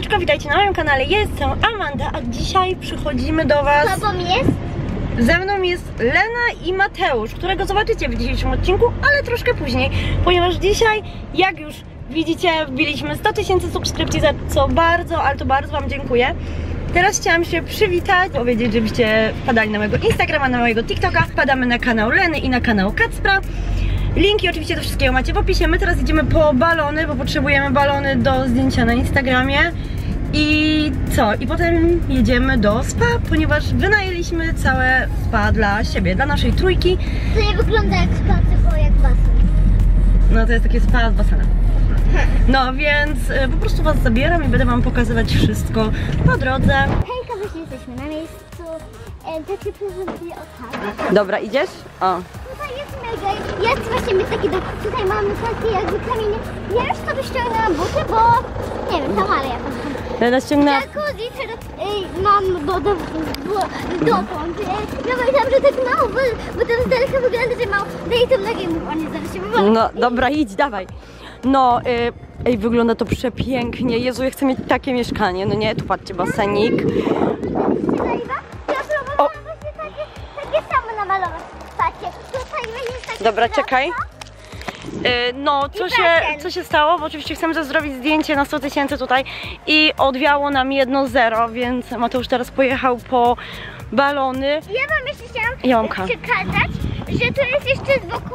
Siemaneczko, witajcie na moim kanale, jestem Amanda, a dzisiaj przychodzimy do was... Co bo jest? Ze mną jest Lena i Mateusz, którego zobaczycie w dzisiejszym odcinku, ale troszkę później, ponieważ dzisiaj, jak już widzicie, wbiliśmy 100 000 subskrypcji, za co bardzo, ale to bardzo wam dziękuję. Teraz chciałam się przywitać, powiedzieć, żebyście wpadali na mojego Instagrama, na mojego TikToka, wpadamy na kanał Leny i na kanał Kacpra. Linki oczywiście do wszystkiego macie w opisie. My teraz idziemy po balony, bo potrzebujemy balony do zdjęcia na Instagramie. I co? I potem jedziemy do spa, ponieważ wynajęliśmy całe spa dla siebie, dla naszej trójki. To nie wygląda jak spa, tylko jak basen. No to jest takie spa z basenem. No więc po prostu was zabieram i będę wam pokazywać wszystko po drodze. Hejka, właśnie jesteśmy na miejscu. Takie prezentuję od taty. Dobra, idziesz? O. Tutaj jest mega. Jest właśnie my taki dom. Tutaj mamy takie jakby kamienie. Ja już sobie ściągnęłam buty, bo nie wiem, tam ale ja tam. Lena ściągnęła... Jacuzzi, teraz mam dotąd. Ja myślałam, że tak mało, bo to z daleka wygląda, że mało. Daj tą nogę mu, on nie zaraz się wywali. No dobra, idź, dawaj. No, ej, wygląda to przepięknie. Jezu, ja chcę mieć takie mieszkanie. No nie, tu patrzcie, basenik. Ja próbowałam właśnie takie same namalować. Patrzcie, tutaj będzie takie. Dobra, czekaj. No, co się stało? Bo oczywiście chcemy zrobić zdjęcie na 100 000 tutaj i odwiało nam 1-0, więc Mateusz teraz pojechał po balony. Ja wam jeszcze chciałam przekazać, że tu jest jeszcze z boku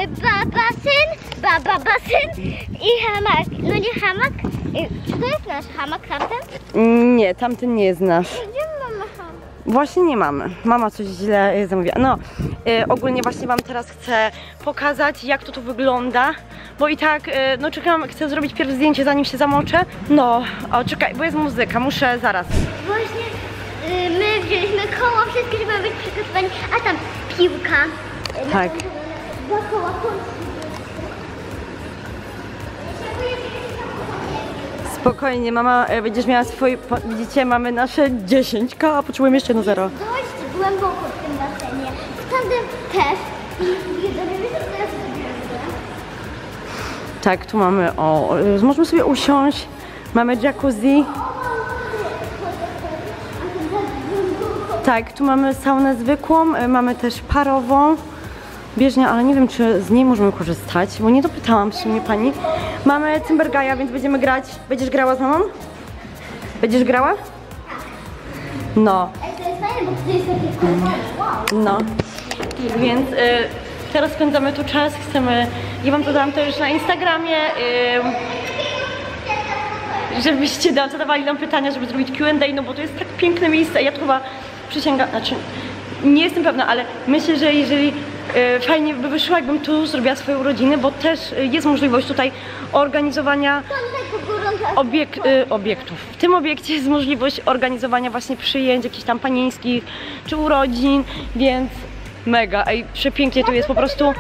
basen i hamak. No nie hamak? Czy to jest nasz hamak tamten? Nie, tamten nie jest nasz. Gdzie mamy hamak? Właśnie nie mamy. Mama coś źle zamówiła. No, ogólnie właśnie wam teraz chcę pokazać, jak to tu wygląda. Bo i tak, no czekam, chcę zrobić pierwsze zdjęcie, zanim się zamoczę. No, o czekaj, bo jest muzyka, muszę zaraz. Właśnie my wzięliśmy koło, wszystkie, żeby być przygotowani, a tam piłka. Tak. Dookoła Spokojnie, mama, będziesz miała swoje, widzicie, mamy nasze 10K, a potrzebujemy jeszcze 0. dość głęboko w tym basenie. W tamtym też. I jedziemy teraz Tak, tu mamy, o, możemy sobie usiąść, mamy jacuzzi. Tak, tu mamy saunę zwykłą, mamy też parową, bieżnię, ale nie wiem, czy z niej możemy korzystać, bo nie dopytałam w sumie pani. Mamy cymbergaja, więc będziemy grać. Będziesz grała z mamą? Będziesz grała? No. To jest fajne, bo to jest takie No. Więc teraz spędzamy tu czas, chcemy, ja wam to dałam też na Instagramie, żebyście zadawali nam pytania, żeby zrobić Q&A, no bo to jest tak piękne miejsce. Ja tu chyba przysięgam, znaczy nie jestem pewna, ale myślę, że jeżeli fajnie by wyszło, jakbym tu zrobiła swoje urodziny, bo też jest możliwość tutaj organizowania obiektów. W tym obiekcie jest możliwość organizowania właśnie przyjęć, jakichś tam panieńskich czy urodzin, więc mega, ej, przepięknie tu jest po prostu.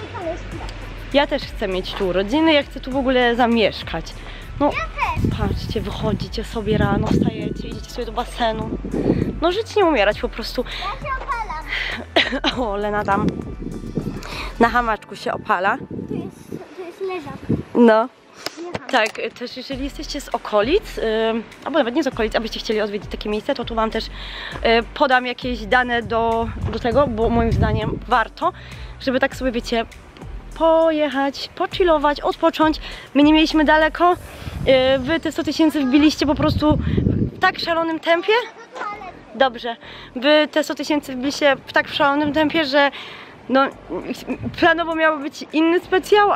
Ja też chcę mieć tu urodziny, ja chcę tu w ogóle zamieszkać. No, patrzcie, wychodzicie sobie rano, wstajecie, idziecie sobie do basenu. No, żyć nie umierać po prostu. Ja się opalam. O, Lena tam na hamaczku się opala. Tu jest leżak. No. Tak, też jeżeli jesteście z okolic, albo nawet nie z okolic, abyście chcieli odwiedzić takie miejsce, to tu wam też podam jakieś dane do tego, bo moim zdaniem warto, żeby tak sobie, wiecie, pojechać, pochillować, odpocząć. My nie mieliśmy daleko, wy te 100 000 wbiliście po prostu w tak szalonym tempie. Dobrze, wy te 100 000 wbiliście w tak szalonym tempie, że no, planowo miał być inny specjał,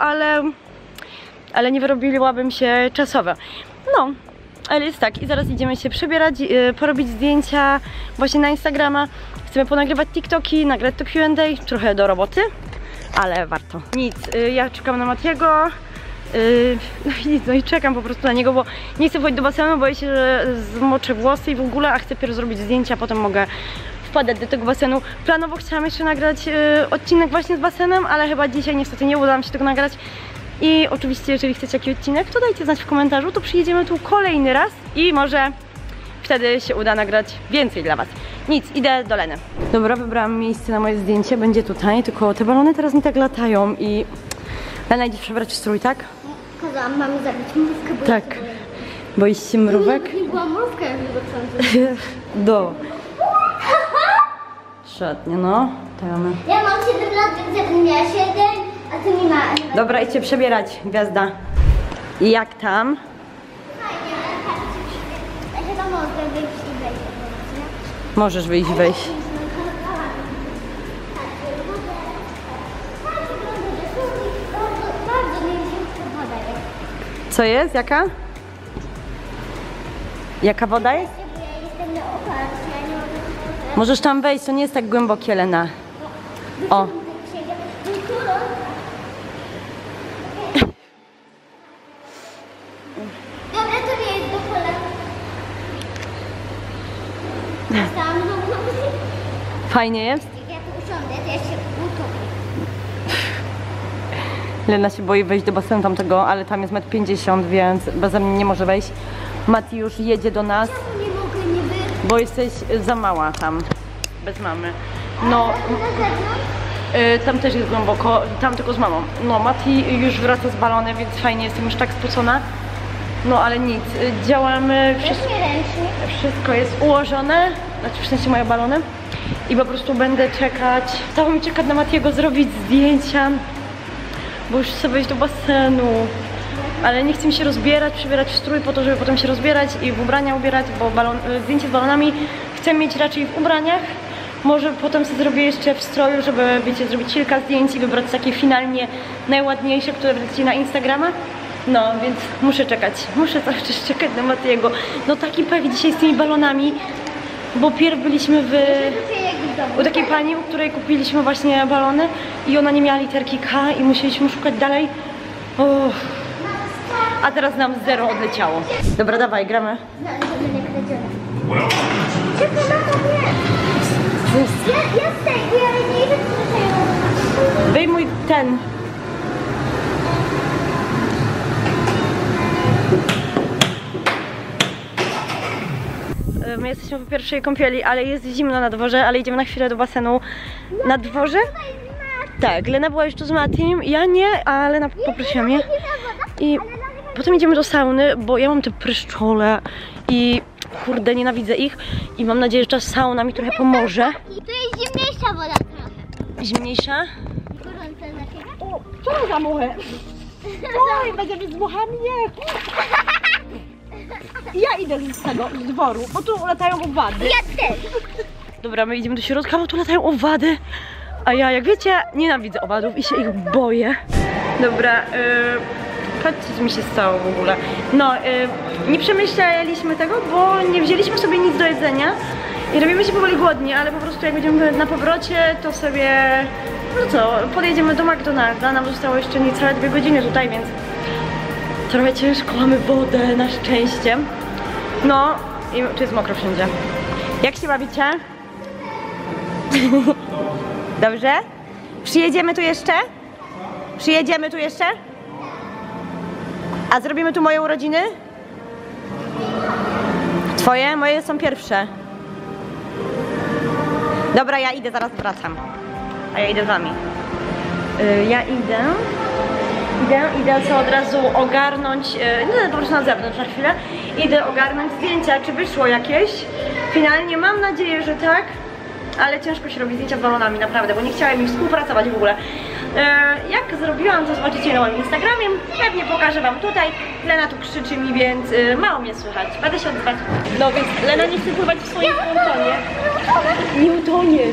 ale nie wyrobiłabym się czasowo. No, ale jest tak, i zaraz idziemy się przebierać, porobić zdjęcia właśnie na Instagrama. Chcemy ponagrywać TikToki, nagrać to Q&A, trochę do roboty, ale warto. Nic, ja czekam na Matiego. No i czekam po prostu na niego, bo nie chcę wchodzić do basenu, boję się, że zmoczę włosy i w ogóle, a chcę pierw zrobić zdjęcia, a potem mogę wpadać do tego basenu. Planowo chciałam jeszcze nagrać odcinek właśnie z basenem, ale chyba dzisiaj niestety nie uda mi się tego nagrać. I oczywiście, jeżeli chcecie jakiś odcinek, to dajcie znać w komentarzu, to przyjedziemy tu kolejny raz i może wtedy się uda nagrać więcej dla was. Nic, idę do Leny. Dobra, wybrałam miejsce na moje zdjęcie, będzie tutaj, tylko te balony teraz mi tak latają i... Lena, idzie przebrać strój, tak? Kazałam mamie zabić mózg, bo tak. Boisz się mrówek? Nie była mrówka, jak zobaczyłam. Do. Szatnie, no. Tam. Ja mam 7 lat, więc ja bym miała 7, a ty nie ma. Dobra, idźcie przebierać, gwiazda. I jak tam? Fajnie, ale chyba mogę wyjść i wejść. Możesz wyjść, wejść. Bardzo mięciutka woda jest. Co jest? Jaka? Jaka woda jest? Ja jestem na oparcie, ja nie mogę. Możesz tam wejść, to nie jest tak głębokie, Lena. O. Dobra, to nie jest do pola. Tam, Fajnie jest? jak ja tu usiądę, to ja się utopię. Lena się boi wejść do basenu tamtego, ale tam jest 1,50 m, więc beze mnie nie może wejść. Mati już jedzie do nas, Czemu nie mogę niby? bo jesteś za mała tam, bez mamy. No, Na zewnątrz? tam też jest głęboko, tam tylko z mamą. No, Mati już wraca z balony, więc fajnie, jestem już tak spocona. No, ale nic, działamy, Ręcznie, ręcznie. wszystko jest ułożone, znaczy w sensie moje balony. I po prostu będę czekać, stało mi czekać na Matiego, zrobić zdjęcia, bo już chcę wejść do basenu. Ale nie chcę mi się rozbierać, przybierać w strój po to, żeby potem się rozbierać i w ubrania ubierać, bo zdjęcie z balonami chcę mieć raczej w ubraniach. Może potem sobie zrobię jeszcze w stroju, żeby, wiecie, zrobić kilka zdjęć i wybrać takie finalnie najładniejsze, które wrzucicie na Instagrama. No, więc muszę czekać. Muszę cały czas czekać na Matiego. No taki pech dzisiaj z tymi balonami, bo pierw byliśmy u takiej pani, u której kupiliśmy właśnie balony i ona nie miała literki K i musieliśmy szukać dalej. A teraz nam 0 odleciało. Dobra, dawaj, gramy. Czekaj, mamo, nie! Ja z tego, ja nie idę do Wyjmuj ten. My jesteśmy po pierwszej kąpieli, ale jest zimno na dworze, ale idziemy na chwilę do basenu na dworze. Tak, Lena była już tu z Matim, ja nie, a Lena poprosiła mnie. I potem idziemy do sauny, bo ja mam te pryszczole i kurde, nienawidzę ich. I mam nadzieję, że ta sauna mi trochę pomoże. Tu jest zimniejsza woda trochę. Zimniejsza? Gorąca znaczy. O, co za muchę? Oj, będziemy z muchami, nie. Ja idę z tego, z dworu, bo tu latają owady. Ja też. Dobra, my idziemy do środka, bo tu latają owady. A ja, jak wiecie, nienawidzę owadów i się ich boję. Dobra, patrzcie, co mi się stało w ogóle. No, nie przemyśleliśmy tego, bo nie wzięliśmy sobie nic do jedzenia. I robimy się powoli głodni, ale po prostu jak będziemy na powrocie, to sobie, no co, podjedziemy do McDonalda. Nam zostało jeszcze niecałe 2 godziny tutaj, więc trochę ciężko, mamy wodę, na szczęście. No, i tu jest mokro wszędzie. Jak się bawicie? Dobrze? Przyjedziemy tu jeszcze? Przyjedziemy tu jeszcze? A zrobimy tu moje urodziny? Twoje? Moje są pierwsze. Dobra, ja idę, zaraz wracam. A ja idę z wami. Ja idę co od razu ogarnąć, no po prostu na zewnątrz na chwilę. Idę ogarnąć zdjęcia, czy wyszło jakieś. Finalnie mam nadzieję, że tak. Ale ciężko się robi zdjęcia z balonami, naprawdę, bo nie chciałem ich współpracować w ogóle. Jak zrobiłam, to zobaczycie na moim Instagramie. Pewnie pokażę wam tutaj. Lena tu krzyczy mi, więc mało mnie słychać. Będę się odzywać. No więc Lena nie chce pływać w swoim pontonie. Nie utoniesz.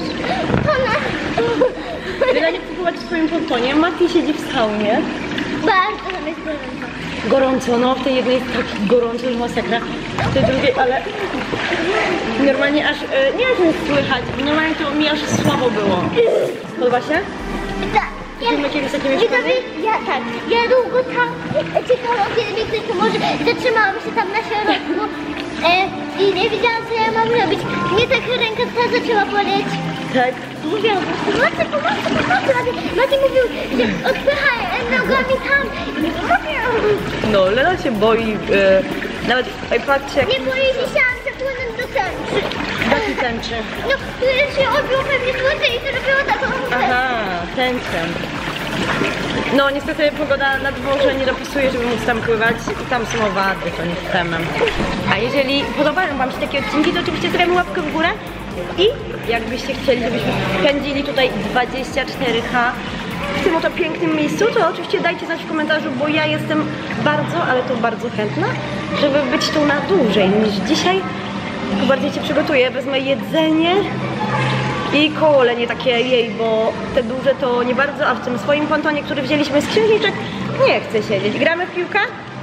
Lena nie chce pływać w swoim pontonie. Mati siedzi w saunie. Bardzo tam jest gorąco. Gorąco, no w tej jednej jest tak gorąco, że masakra. W tej drugiej, ale normalnie aż, nie wiem, czy słychać, normalnie to mi aż słabo było. Podoba się? Tak. Filmy kiedyś takie mieszkanie? Tak. Ja długo tam czekałam, kiedy mnie ktoś pomoże. Zatrzymałam się tam na środku i nie wiedziałam, co ja mam robić. Mnie tak ręka ta zaczęła boleć. Tak. Mówiłam po prostu, pomocy. Mati mówił, że odpychaj nogami tam. No, Lena się boi, nawet, patrzcie jak... Nie boję się, chciałam zapłynąć do tęczy. Taki tęczy. No, tu się odbiło pewnie słońce i to robiło taką... Aha, tęczę. No niestety pogoda na dworze nie dopisuje, żeby móc tam pływać i tam są owady, to nie chcemy. A jeżeli podobają wam się takie odcinki, to oczywiście dajmy łapkę w górę i jakbyście chcieli, żebyśmy spędzili tutaj 24H w tym oto pięknym miejscu, to oczywiście dajcie znać w komentarzu, bo ja jestem bardzo, ale to bardzo chętna, żeby być tu na dłużej niż dzisiaj. Tylko bardziej się przygotuję, wezmę jedzenie i kole, nie takie jej, bo te duże to nie bardzo, a w tym swoim pontonie, który wzięliśmy z księżniczek, nie chcę siedzieć. Gramy w piłkę?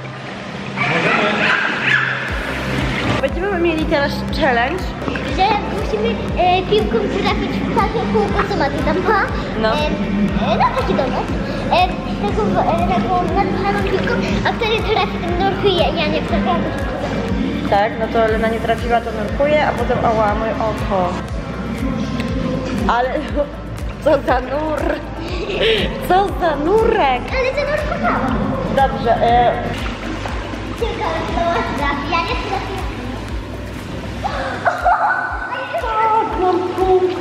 Będziemy mieli teraz challenge, że musimy piłką trafić w takie kółko, co Mati tam ma. No. No taki domek. Taką nadmuchaną piłką, a wtedy trafi ten nurkuje. Ja nie chcę trafić. tak, no to Lena nie trafiła, to nurkuje, a potem ała, moje oko. Ale co za nur, co za nurek. Ale to nurkowała. Dobrze, Tylko trafi, ja nie trafię. tak, mam punkt.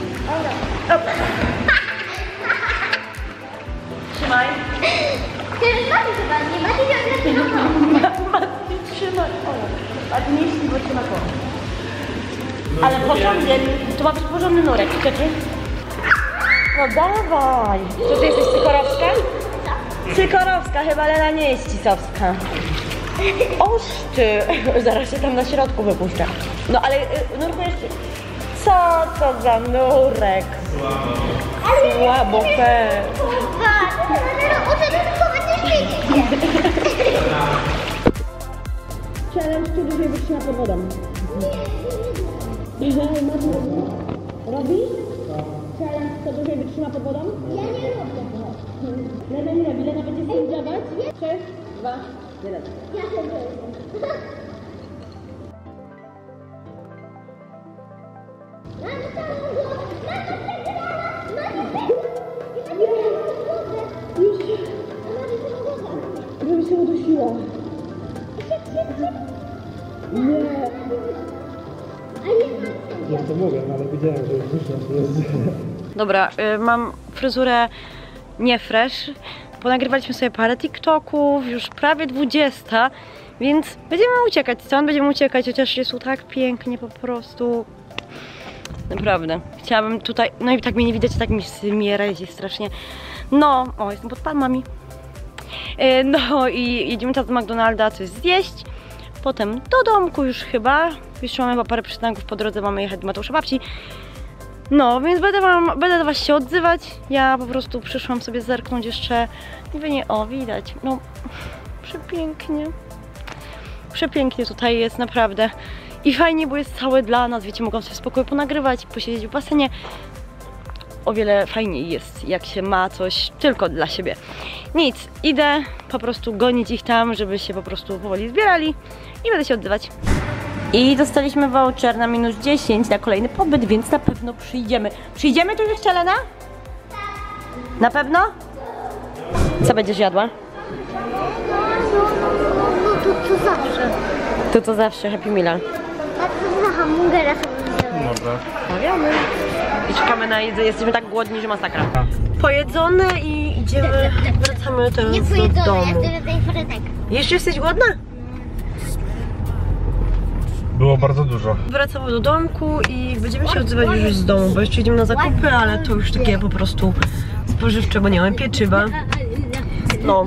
Trzymaj. Mati chyba nie, Mati nie trafi. Mati, trzymaj. O, ładniejszy, bo trzyma koło. Ale porządnie, to ma być porządny nurek, czekaj. No dawaj. To ty jesteś Sykorowska? Sykorowska, chyba Lena nie jest Cisowska. Oż ty, zaraz się tam na środku wypuszczę. No ale nurkujesz... Co to za nurek? Słabo fe. Challenge, kto dłużej wytrzyma pod wodą. Robisz? Challenge, kto dłużej wytrzyma pod wodą? Ja nie robię. Lena nie robi, Lena będzie sędziować. 3, 2, 1. Ja się boję. Żeby się udusiła. Nie. Ja to mówię, ale widziałem, że już wyszło. Dobra, mam fryzurę nie fresh. Ponagrywaliśmy sobie parę TikToków, już prawie 20, więc będziemy uciekać stąd, będziemy uciekać, chociaż jest tu tak pięknie po prostu. Naprawdę. Chciałabym tutaj, no i tak mnie nie widać, tak mi zmierać strasznie. No, o, jestem pod palmami. No i jedziemy teraz do McDonalda coś zjeść. Potem do domku już chyba. Jeszcze mamy chyba parę przystanków po drodze, mamy jechać do Mateusza babci. No, więc będę do was się odzywać. Ja po prostu przyszłam sobie zerknąć jeszcze. Niby nie, o, widać. No, przepięknie. Przepięknie tutaj jest, naprawdę. I fajnie, bo jest całe dla nas, wiecie, mogą sobie w spokoju ponagrywać, posiedzieć w basenie. O wiele fajniej jest, jak się ma coś tylko dla siebie. Nic, idę po prostu gonić ich tam, żeby się po prostu powoli zbierali i będę się odzywać. I dostaliśmy voucher na -10 na kolejny pobyt, więc na pewno przyjdziemy. Przyjdziemy tu jeszcze, Lena? Na pewno? Co będziesz jadła? No to zawsze. To co zawsze, Happy Meal. A to na hamburgera sobie wziąłem. Dobra. Stawiamy. I czekamy na jedzenie, jesteśmy tak głodni, że masakra. Pojedzone i idziemy, wracamy teraz Nie do pojedzone, domu. jak to tutaj frytek. Jeszcze jesteś głodna? Było bardzo dużo. Wracamy do domku i będziemy się odzywać już z domu, bo jeszcze idziemy na zakupy, ale to już takie po prostu spożywcze, bo nie mamy pieczywa. No.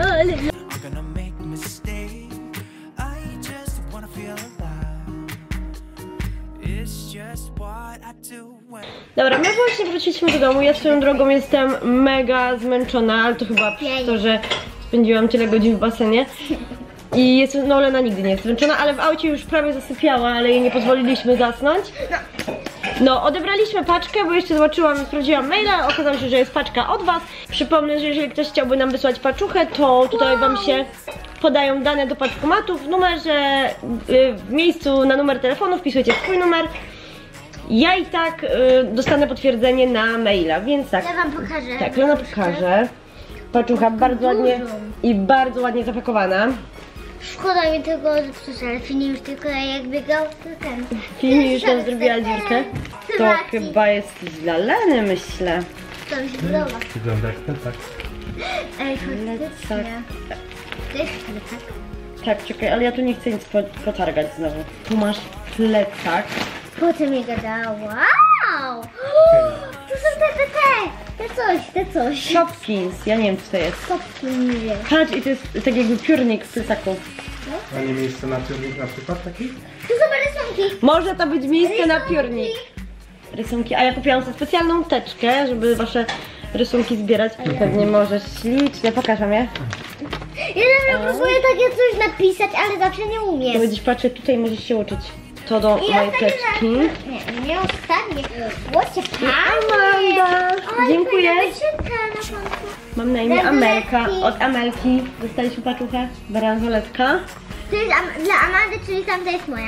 Dobra, my właśnie wróciliśmy do domu. Ja swoją drogą jestem mega zmęczona, ale to chyba przez to, że spędziłam tyle godzin w basenie. I jest, no Lena nigdy nie jest zmęczona, ale w aucie już prawie zasypiała, ale jej nie pozwoliliśmy zasnąć. No, odebraliśmy paczkę, bo jeszcze zobaczyłam, sprawdziłam maila, okazało się, że jest paczka od was. Przypomnę, że jeżeli ktoś chciałby nam wysłać paczuchę, to tutaj wam się podają dane do paczkomatów. W numerze, w miejscu na numer telefonu wpisujecie swój numer. Ja i tak dostanę potwierdzenie na maila, więc tak. Ja wam pokażę. Tak, Lena pokaże. Paczucha bardzo ładnie i bardzo ładnie zapakowana. Szkoda mi tego zepsuć, ale Fini już tylko jak biegał, to ten. Fini już tam zrobiła dziurkę. To chyba jest dla Leny, myślę. To mi się podoba. Wygląda jak ten, tak? Ej, Plecak. faktycznie. To jest plecak. Tak, czekaj, ale ja tu nie chcę nic potargać znowu. Tu masz plecak. Potem mi gadała. Wow! To są te coś. Shopkins, ja nie wiem co to jest. Kopki nie wiem. Patrz, i to jest tak jakby piórnik w plecaku. A nie miejsce na piórnik na przykład taki? Tu są rysunki. Może to być miejsce na Rysunki. piórnik. Rysunki, a ja kupiłam sobie specjalną teczkę, żeby wasze rysunki zbierać. Pewnie możesz ślicznie, pokażę je. Ja zawsze próbuję takie coś napisać, ale zawsze nie To umiem. będziesz patrzeć tutaj, możesz się uczyć. To do I mojej ostatnie teczki. Nie ostatnie. Łocie Amanda, dziękuję. Na Mam na imię Bransoletki. Amelka. Od Amelki dostaliśmy paczuchę. Bransoletka. To jest dla Amandy, czyli tamta jest moja.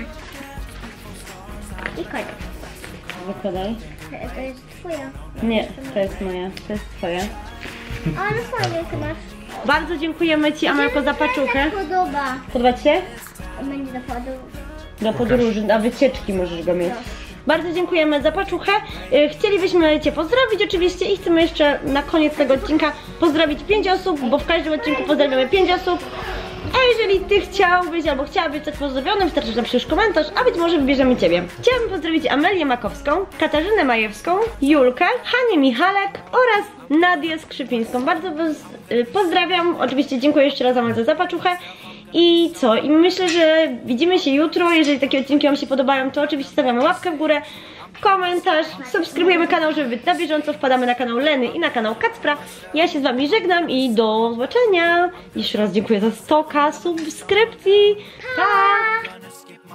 I koniec. Wykładaj. To jest twoja. Nie, to jest moja, to jest twoja. Ale fajnie to masz. Bardzo dziękujemy Ci, Amelko, za paczuchę. Mi się podoba. Podoba Ci się? Będzie zapadł. Do podróży, na wycieczki możesz go mieć. Bardzo dziękujemy za paczuchę. Chcielibyśmy Cię pozdrowić oczywiście i chcemy jeszcze na koniec tego odcinka pozdrowić 5 osób, bo w każdym odcinku pozdrawiamy 5 osób. A jeżeli Ty chciałbyś albo chciałabyś zostać pozdrowionym, wystarczy, że napiszesz komentarz, a być może wybierzemy Ciebie. Chciałabym pozdrowić Amelię Makowską, Katarzynę Majewską, Julkę, Hanię Michalek oraz Nadię Skrzypińską. Bardzo Was pozdrawiam. Oczywiście dziękuję jeszcze raz Amel za paczuchę. I co? I myślę, że widzimy się jutro. Jeżeli takie odcinki Wam się podobają, to oczywiście stawiamy łapkę w górę, komentarz, subskrybujemy kanał, żeby być na bieżąco. Wpadamy na kanał Leny i na kanał Kacpra. Ja się z Wami żegnam i do zobaczenia. Jeszcze raz dziękuję za 100 subskrypcji. Pa!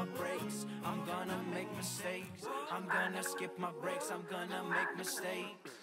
I'm gonna skip my breaks, I'm gonna make mistakes.